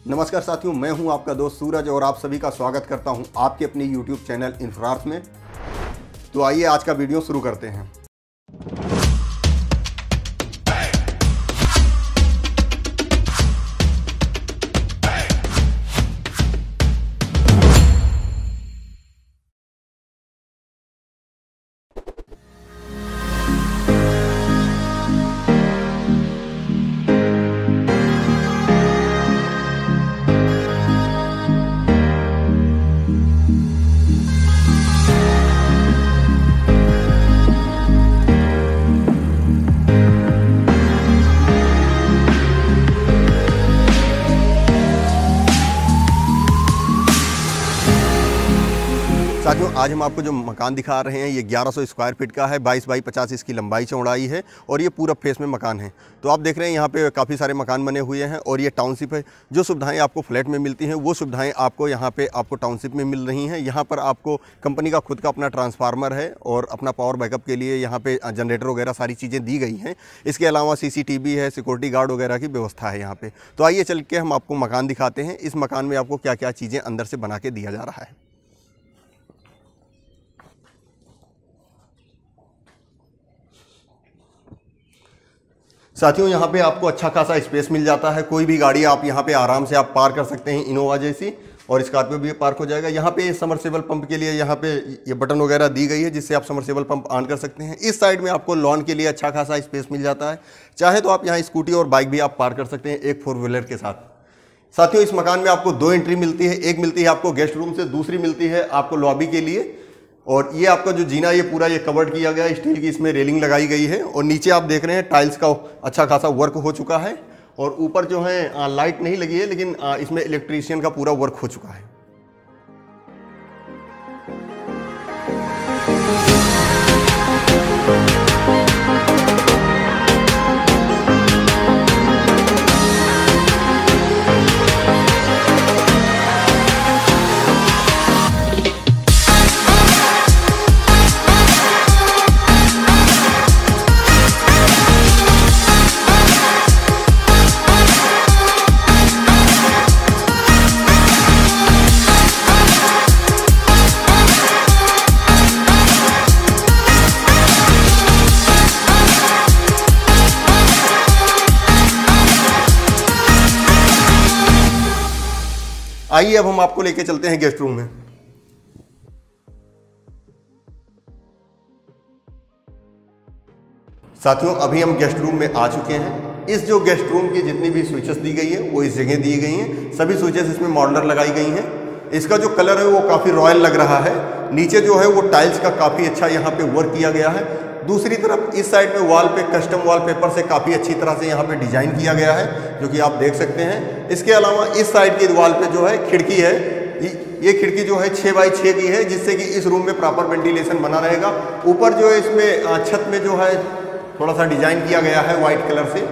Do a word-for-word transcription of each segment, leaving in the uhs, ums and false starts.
नमस्कार साथियों, मैं हूं आपका दोस्त सूरज और आप सभी का स्वागत करता हूं आपके अपने यूट्यूब चैनल इन्फ्रार्थ में। तो आइए आज का वीडियो शुरू करते हैं। साथियों, आज हम आपको जो मकान दिखा रहे हैं ये ग्यारह सौ स्क्वायर फीट का है, बाईस बाई पचास इसकी लंबाई चौड़ाई है और ये पूरा फेस में मकान है। तो आप देख रहे हैं यहाँ पे काफ़ी सारे मकान बने हुए हैं और ये टाउनशिप है। जो सुविधाएं आपको फ्लैट में मिलती हैं वो सुविधाएं आपको यहाँ पे आपको टाउनशिप में मिल रही हैं। यहाँ पर आपको कंपनी का खुद का अपना ट्रांसफार्मर है और अपना पावर बैकअप के लिए यहाँ पे जनरेटर वगैरह सारी चीज़ें दी गई हैं। इसके अलावा सी सी टी वी है, सिक्योरिटी गार्ड वगैरह की व्यवस्था है यहाँ पर। तो आइए चल के हम आपको मकान दिखाते हैं, इस मकान में आपको क्या क्या चीज़ें अंदर से बना के दिया जा रहा है। साथियों, यहाँ पे आपको अच्छा खासा स्पेस मिल जाता है। कोई भी गाड़ी आप यहाँ पे आराम से आप पार कर सकते हैं, इनोवा जैसी, और स्कॉर्पियो भी पार्क हो जाएगा। यहाँ पे समरसेबल पंप के लिए यहाँ पे ये बटन वगैरह दी गई है जिससे आप समरसेबल पंप ऑन कर सकते हैं। इस साइड में आपको लॉन के लिए अच्छा खासा स्पेस मिल जाता है। चाहे तो आप यहाँ स्कूटी और बाइक भी आप पार्क कर सकते हैं एक फोर व्हीलर के साथ। साथियों, इस मकान में आपको दो एंट्री मिलती है। एक मिलती है आपको गेस्ट रूम से, दूसरी मिलती है आपको लॉबी के लिए। और ये आपका जो जीना ये पूरा ये कवर्ड किया गया है, स्टील की इसमें रेलिंग लगाई गई है। और नीचे आप देख रहे हैं टाइल्स का अच्छा खासा वर्क हो चुका है। और ऊपर जो है लाइट नहीं लगी है, लेकिन इसमें इलेक्ट्रीशियन का पूरा वर्क हो चुका है। आइए अब हम आपको लेके चलते हैं गेस्ट रूम में। साथियों, अभी हम गेस्ट रूम में आ चुके हैं। इस जो गेस्ट रूम की जितनी भी स्विचेस दी गई है वो इस जगह दी गई हैं। सभी स्विचेस इसमें मॉडलर लगाई गई हैं। इसका जो कलर है वो काफ़ी रॉयल लग रहा है। नीचे जो है वो टाइल्स का काफ़ी अच्छा यहाँ पे वर्क किया गया है। दूसरी तरफ इस साइड में वॉल पे कस्टम वॉलपेपर से काफ़ी अच्छी तरह से यहाँ पे डिजाइन किया गया है, जो कि आप देख सकते हैं। इसके अलावा इस साइड की वॉल पे जो है खिड़की है, ये खिड़की जो है छः बाई छः की है, जिससे कि इस रूम में प्रॉपर वेंटिलेशन बना रहेगा। ऊपर जो है इसमें छत में जो है थोड़ा सा डिजाइन किया गया है वाइट कलर से।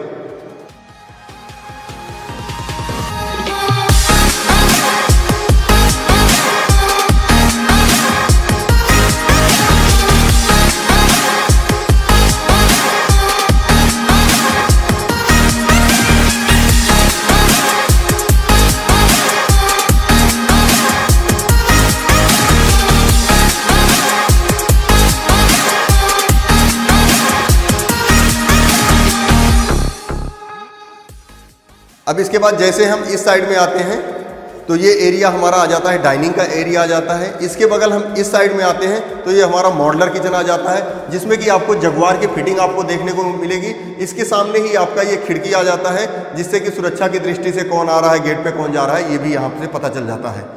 अब इसके बाद जैसे हम इस साइड में आते हैं तो ये एरिया हमारा आ जाता है, डाइनिंग का एरिया आ जाता है। इसके बगल हम इस साइड में आते हैं तो ये हमारा मॉडलर किचन आ जाता है, जिसमें कि आपको जगुआर की फिटिंग आपको देखने को मिलेगी। इसके सामने ही आपका ये खिड़की आ जाता है, जिससे कि सुरक्षा की दृष्टि से कौन आ रहा है, गेट पे कौन जा रहा है, ये भी यहाँ से पता चल जाता है।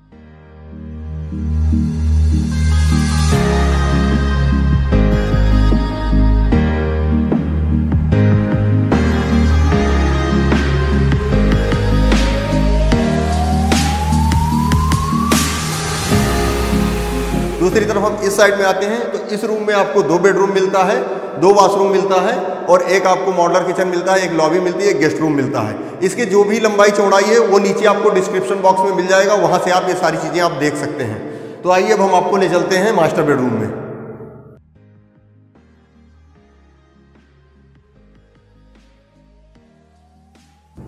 दूसरी तरफ हम इस साइड में आते हैं तो इस रूम में आपको दो बेडरूम मिलता है, दो वॉशरूम मिलता है और एक आपको मॉडलर किचन मिलता है, एक लॉबी मिलती है, एक गेस्ट रूम मिलता है। इसकी जो भी लंबाई चौड़ाई है वो नीचे आपको डिस्क्रिप्शन बॉक्स में मिल जाएगा, वहां से आप ये सारी चीज़ें आप देख सकते हैं। तो आइए अब हम आपको ले चलते हैं मास्टर बेडरूम में।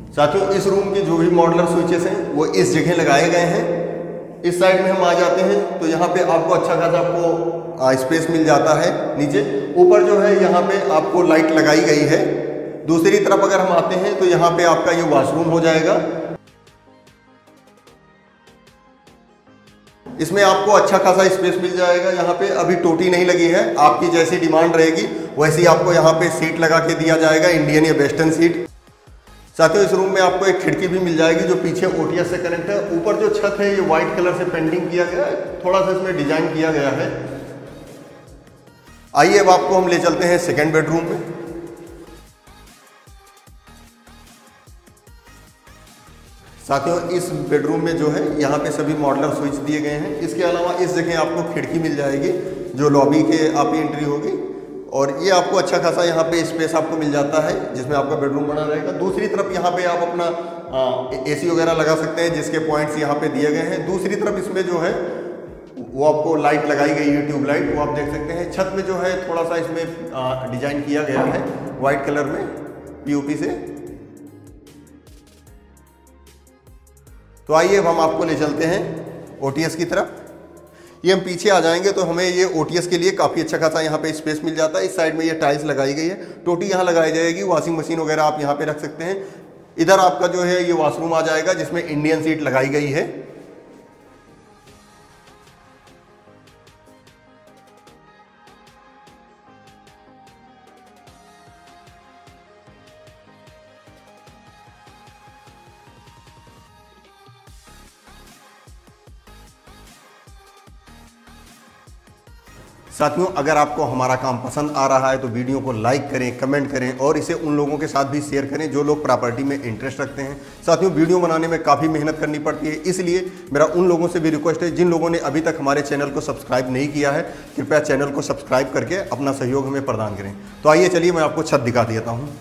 साथियों इस रूम के जो भी मॉडलर स्विचेस हैं वो इस जगह लगाए गए हैं। इस साइड में हम आ जाते हैं तो यहाँ पे आपको अच्छा खासा आपको स्पेस मिल जाता है। नीचे ऊपर जो है यहाँ पे आपको लाइट लगाई गई है। दूसरी तरफ अगर हम आते हैं तो यहाँ पे आपका ये वॉशरूम हो जाएगा। इसमें आपको अच्छा खासा स्पेस मिल जाएगा। यहाँ पे अभी टोटी नहीं लगी है, आपकी जैसी डिमांड रहेगी वैसी आपको यहाँ पे सीट लगा के दिया जाएगा, इंडियन या वेस्टर्न सीट। साथियों इस रूम में आपको एक खिड़की भी मिल जाएगी जो पीछे ओटीएस से कनेक्ट है। ऊपर जो छत है ये व्हाइट कलर से पेंटिंग किया गया है, थोड़ा सा इसमें डिजाइन किया गया है। आइए अब आपको हम ले चलते हैं सेकेंड बेडरूम में। साथियों इस बेडरूम में जो है यहाँ पे सभी मॉडलर स्विच दिए गए हैं। इसके अलावा इस जगह आपको खिड़की मिल जाएगी जो लॉबी के आपकी एंट्री होगी, और ये आपको अच्छा खासा यहाँ पे स्पेस आपको मिल जाता है जिसमें आपका बेडरूम बना रहेगा। दूसरी तरफ यहाँ पे आप अपना एसी वगैरह लगा सकते हैं जिसके पॉइंट्स यहाँ पे दिए गए हैं। दूसरी तरफ इसमें जो है वो आपको लाइट लगाई गई है, ट्यूब लाइट, वो आप देख सकते हैं। छत में जो है थोड़ा सा इसमें डिजाइन किया गया है वाइट कलर में पीओपी से। तो आइए अब हम आपको ले चलते हैं ओटीएस की तरफ। ये हम पीछे आ जाएंगे तो हमें ये ओटीएस के लिए काफ़ी अच्छा खासा यहाँ पे स्पेस मिल जाता है। इस साइड में ये टाइल्स लगाई गई है, टोटी यहाँ लगाई जाएगी, वॉशिंग मशीन वगैरह आप यहाँ पे रख सकते हैं। इधर आपका जो है ये वॉशरूम आ जाएगा जिसमें इंडियन सीट लगाई गई है। साथियों अगर आपको हमारा काम पसंद आ रहा है तो वीडियो को लाइक करें, कमेंट करें और इसे उन लोगों के साथ भी शेयर करें जो लोग प्रॉपर्टी में इंटरेस्ट रखते हैं। साथियों वीडियो बनाने में काफ़ी मेहनत करनी पड़ती है, इसलिए मेरा उन लोगों से भी रिक्वेस्ट है जिन लोगों ने अभी तक हमारे चैनल को सब्सक्राइब नहीं किया है, कृपया चैनल को सब्सक्राइब करके अपना सहयोग हमें प्रदान करें। तो आइए चलिए मैं आपको छत दिखा देता हूँ।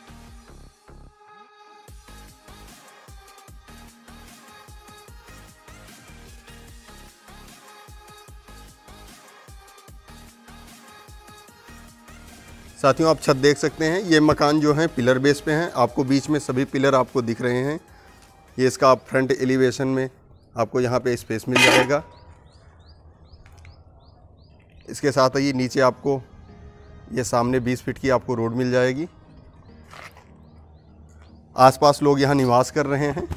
साथियों आप छत देख सकते हैं, ये मकान जो है पिलर बेस पे हैं। आपको बीच में सभी पिलर आपको दिख रहे हैं। ये इसका आप फ्रंट एलिवेशन में आपको यहाँ पे स्पेस मिल जाएगा। इसके साथ ही नीचे आपको ये सामने बीस फीट की आपको रोड मिल जाएगी। आसपास लोग यहाँ निवास कर रहे हैं।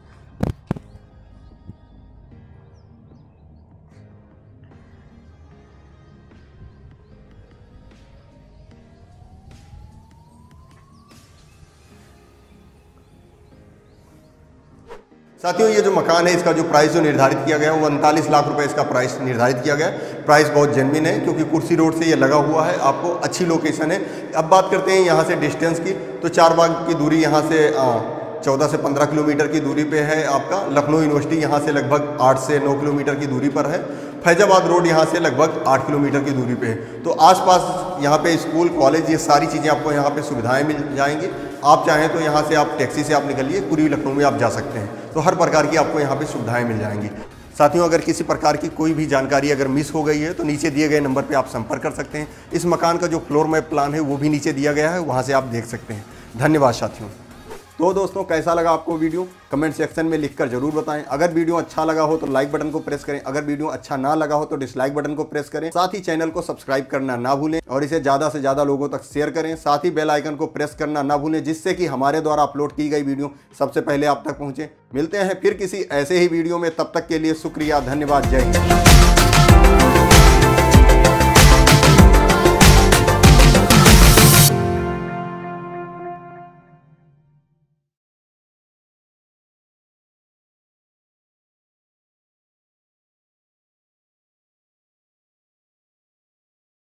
साथियों ये जो मकान है इसका जो प्राइस जो निर्धारित किया गया है वो उनतालीस लाख रुपए इसका प्राइस निर्धारित किया गया है। प्राइस बहुत जेन्युइन है क्योंकि कुर्सी रोड से ये लगा हुआ है, आपको अच्छी लोकेशन है। अब बात करते हैं यहाँ से डिस्टेंस की, तो चार बाग की दूरी यहाँ से चौदह से पंद्रह किलोमीटर की दूरी पे है आपका। लखनऊ यूनिवर्सिटी यहाँ से लगभग आठ से नौ किलोमीटर की दूरी पर है। फैजाबाद रोड यहाँ से लगभग आठ किलोमीटर की दूरी पे है। तो आसपास यहाँ पे स्कूल, कॉलेज, ये सारी चीज़ें आपको यहाँ पे सुविधाएं मिल जाएंगी। आप चाहें तो यहाँ से आप टैक्सी से आप निकलिए, पूरी लखनऊ में आप जा सकते हैं। तो हर प्रकार की आपको यहाँ पे सुविधाएं मिल जाएंगी। साथियों अगर किसी प्रकार की कोई भी जानकारी अगर मिस हो गई है तो नीचे दिए गए नंबर पे आप संपर्क कर सकते हैं। इस मकान का जो फ्लोर मैप प्लान है वो भी नीचे दिया गया है, वहाँ से आप देख सकते हैं। धन्यवाद साथियों। तो दोस्तों कैसा लगा आपको वीडियो, कमेंट सेक्शन में लिखकर जरूर बताएं। अगर वीडियो अच्छा लगा हो तो लाइक बटन को प्रेस करें, अगर वीडियो अच्छा ना लगा हो तो डिसलाइक बटन को प्रेस करें। साथ ही चैनल को सब्सक्राइब करना ना भूलें और इसे ज़्यादा से ज़्यादा लोगों तक शेयर करें। साथ ही बेल आइकन को प्रेस करना ना भूलें जिससे कि हमारे द्वारा अपलोड की गई वीडियो सबसे पहले आप तक पहुँचे। मिलते हैं फिर किसी ऐसे ही वीडियो में, तब तक के लिए शुक्रिया, धन्यवाद, जय हिंद।